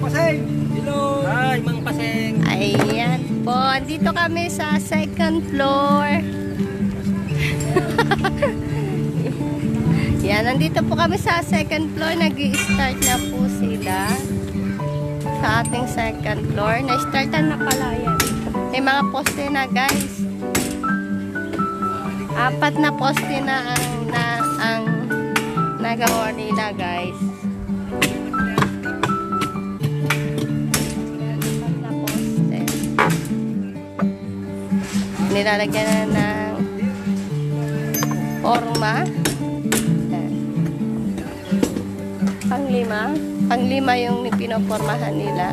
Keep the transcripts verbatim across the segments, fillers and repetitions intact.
Paseng. Hello. Hi, Mang Paseng. Ayan po. Dito kami sa second floor. Yan, nandito po kami sa second floor. Nag-i-start na po sila sa ating second floor. Na-startan na pala yan. May mga poste na, guys. Apat na poste na ang na ang nagawa nila, guys. Apat na poste. Nilalagyan na ng forma. Panglima. Panglima yung pinopormahan nila.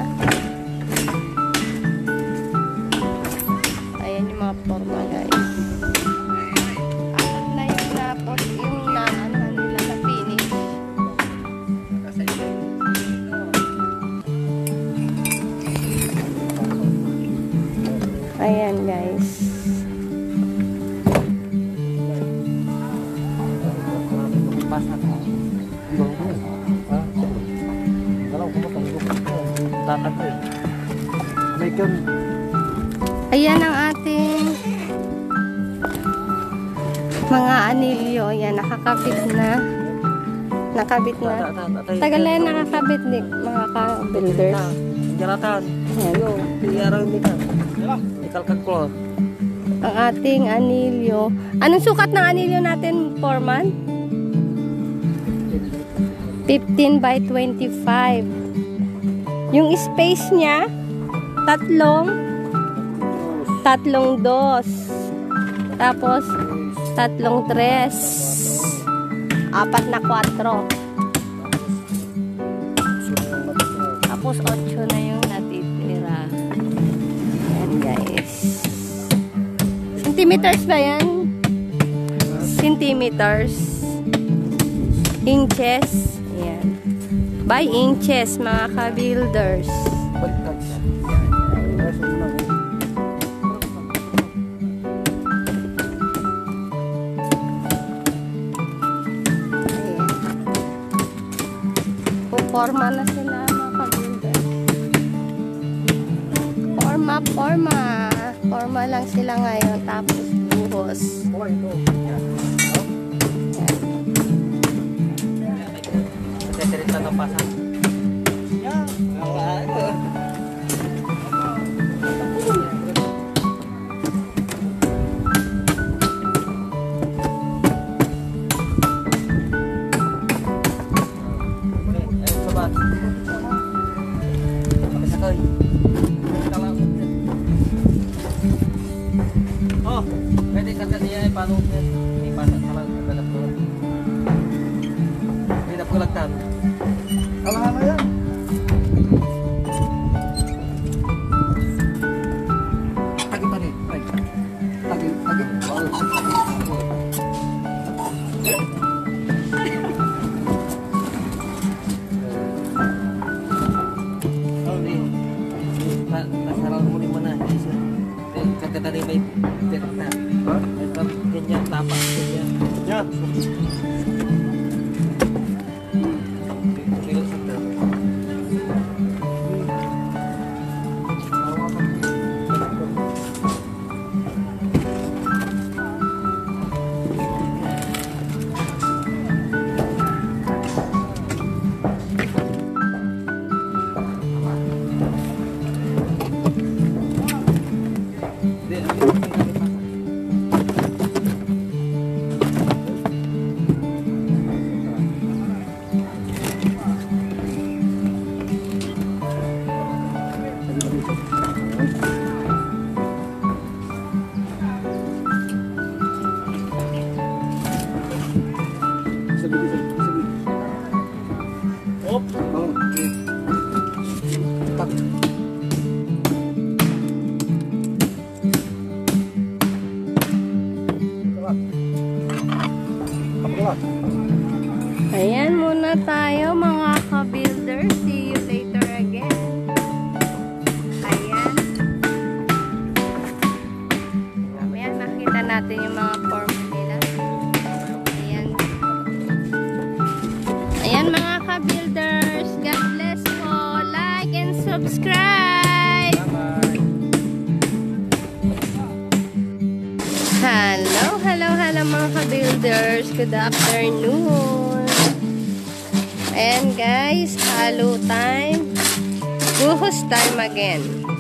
Ayan yung mga forma, guys. Apat na yung napos, yung na, ano nila, na finish. Ayan, guys. Ayan ang ating mga anilyo. Ayan, nakakabit na. Nakabit na. Tagal na yan nakakabit ni mga ka-builders. Ayan. Ikalkag ko. Ang ating anilyo. Anong sukat ng anilyo natin, Foreman? fifteen by twenty-five. Yung space niya, tatlong tatlong dos. Tapos, tatlong tres. Apat na kwatro. Tapos, otso na yung natitira. Ayan, guys. Centimeters ba yan? Centimeters. Inches. Ayan. By inches, mga ka-builders. Forma na sila, mga ka-builders. Forma, forma. Forma lang sila ngayon. Tapos buhos. Cerita ng pasang. Yan. Oh, pwede kata niya ipano ipasok sa lang ko. Hindi na pulagtan. Alahan na yan. Tagi pa rin. Tagi, tagi. Pasarang mo rin mo na. Kata tadi may cerita. Ito ganyan tapak ganyan. Ya. subscribe! Bye-bye. Hello, hello, hello mga ka-builders. Good afternoon. Ayan guys, halo time. Buhos time again.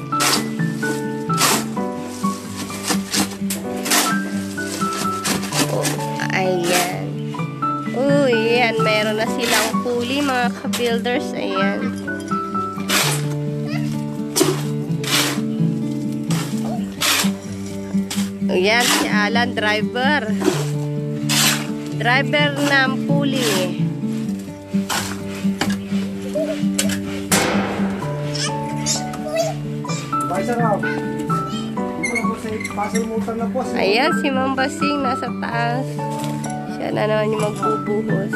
Oh, ayan. Oh, ayan. Meron na silang puli mga ka-builders. Ayan. Ayan, si Alan, driver. Driver ng puli. Ayan, si Ma'am Basing nasa taas. Siya na naman yung magbubuhos.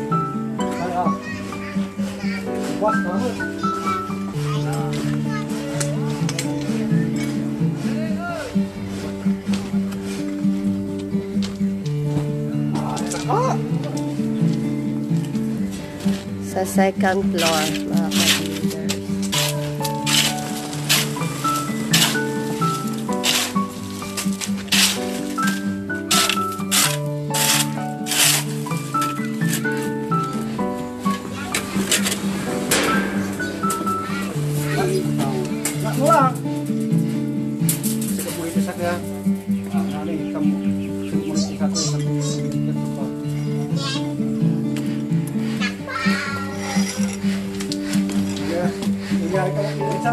Sa second floor, mga ka-builders. Wala. Sige po ito sa kaya. Ano yung kamu? Sumulit ka ko sa mga pa. Ya, nangyari ka lang yung isa.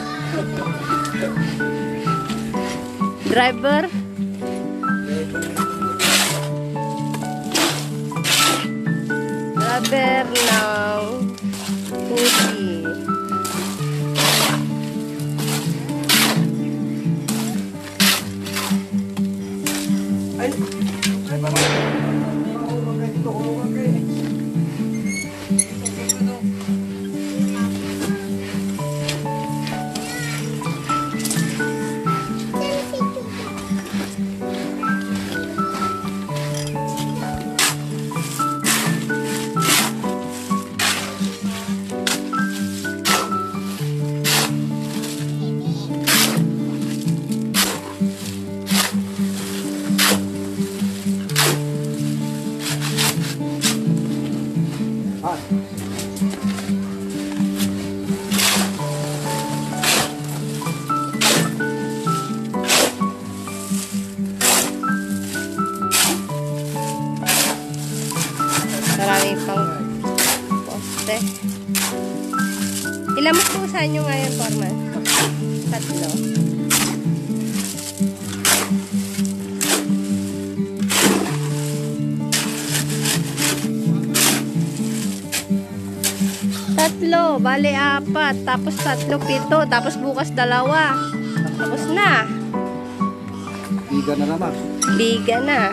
Driver. Driver ng puti. Ay, ay pa ba? Mahulog kayo dito, hulungan kayo. Marami pang poste. Ilan mo po sa inyo ngayon, Foreman? Tatlo. Tatlo. Bali, apat. Tapos tatlo, pito. Tapos bukas dalawa. Tapos na. Biga na naman. Biga na.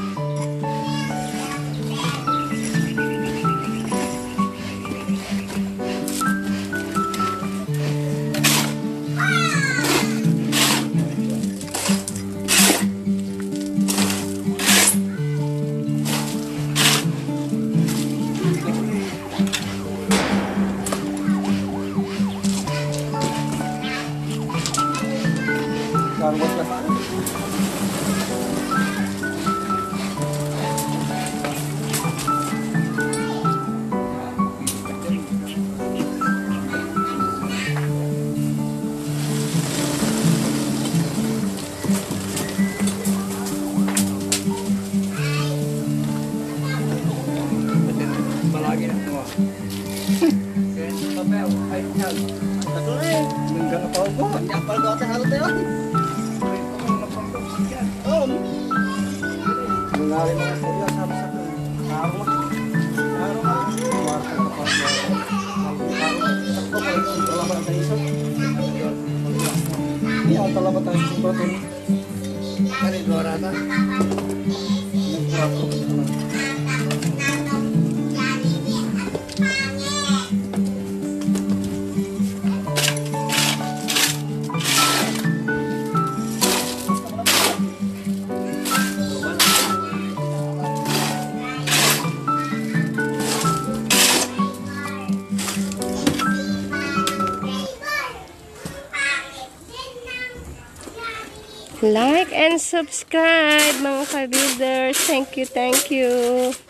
Karwas na sana. Palagi na ito. Kaya sa papel, ay yan. Ito na eh. Hanggang na pa ako. Hanggang pa ako. Halo tayo. Mengalir mga kuya sama sa araw. Araw ka. Warta ka pa. Sakto pa rin ang talaga ng iso. Hindi ang talaga tayo sa bato. Kani dora na. Nagprato ka na. Like and subscribe mga ka-builders. Thank you, thank you.